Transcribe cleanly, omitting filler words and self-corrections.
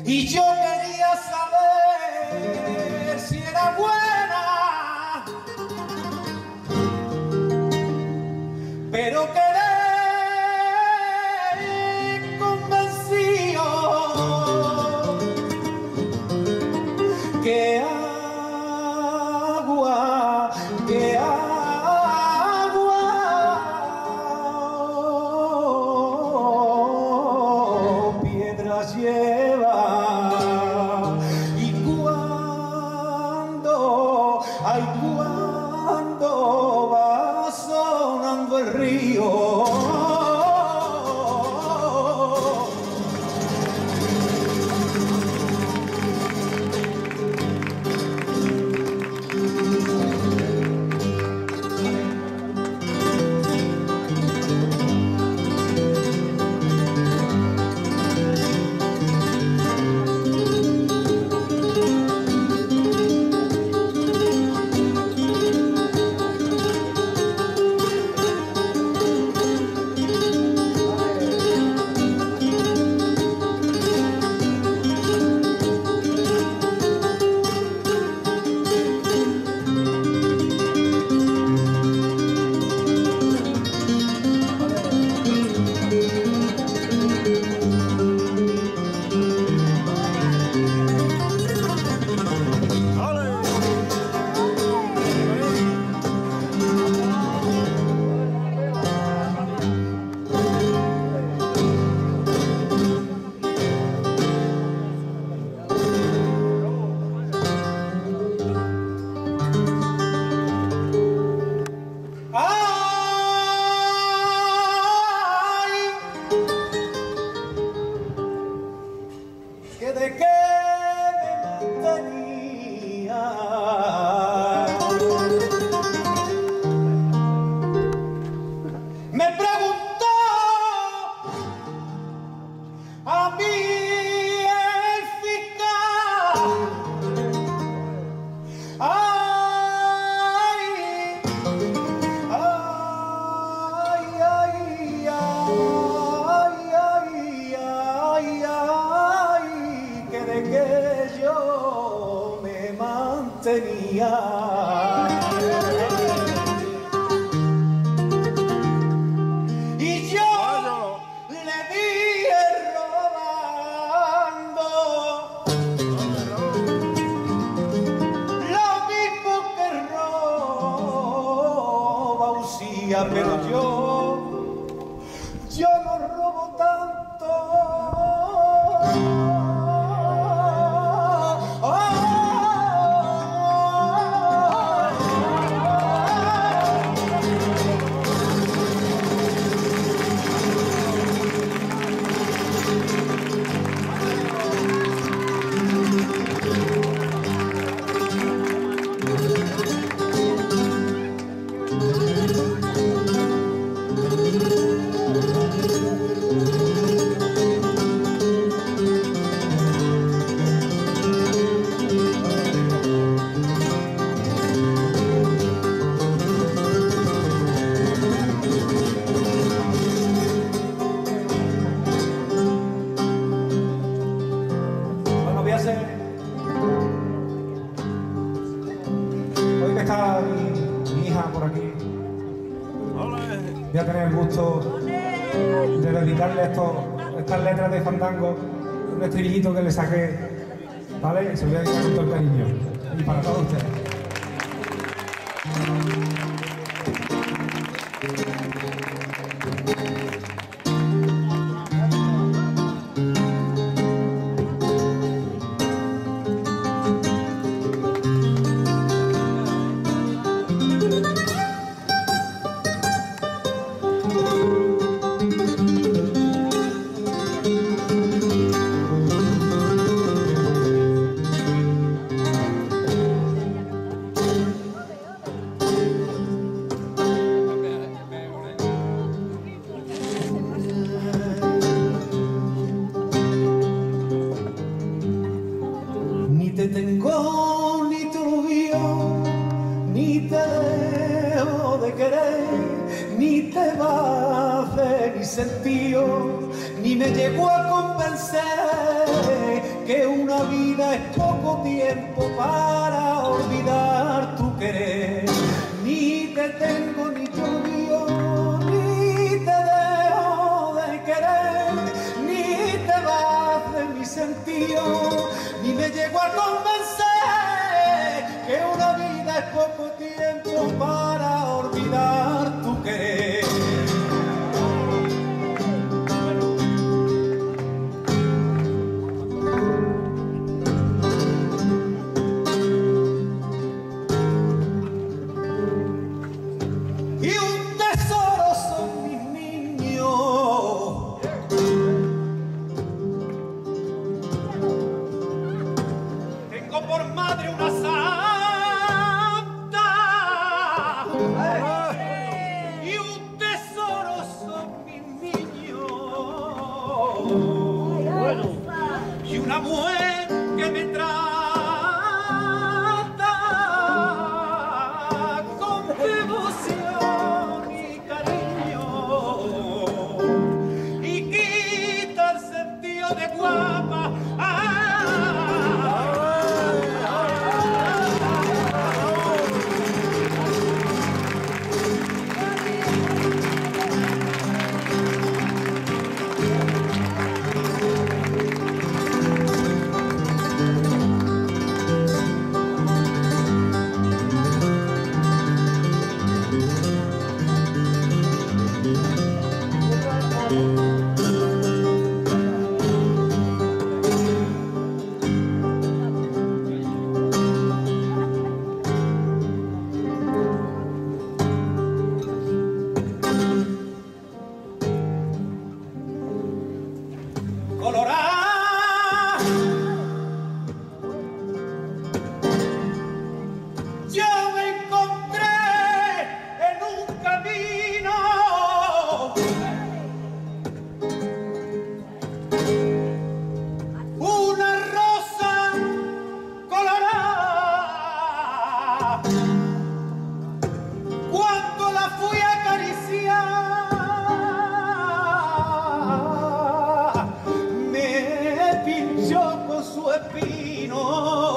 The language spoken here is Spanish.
y yo quería saber si era buena, pero quedé convencido que piedras lleva. Y cuando va sonando el río, que de qué me mantenía. Me preguntó a mí el fiscal. Ay, ay, ay, ay, ay, ay, de que yo me mantenía. Y yo le dije robando lo mismo que roba Usía, pero yo no robo tanto. Hoy que está mi hija por aquí, voy a tener el gusto de dedicarle estas letras de fandango, un estribillito que le saqué, ¿vale? Se lo voy a dedicar con todo el cariño y para todos ustedes. te tengo ni tuyo, ni te dejo de querer, ni te va a hacer ni sentido, ni me llegó a convencer que una vida es poco tiempo para olvidar tu querer. Ni te tengo ni te odio, ni te dejo de querer, ni te vas de mi sentido, ni me llego a convencer que una vida es poco tiempo para olvidar tu querer. Y una mujer que me trata con devoción y cariño y quita el sentido de guapa. Su espino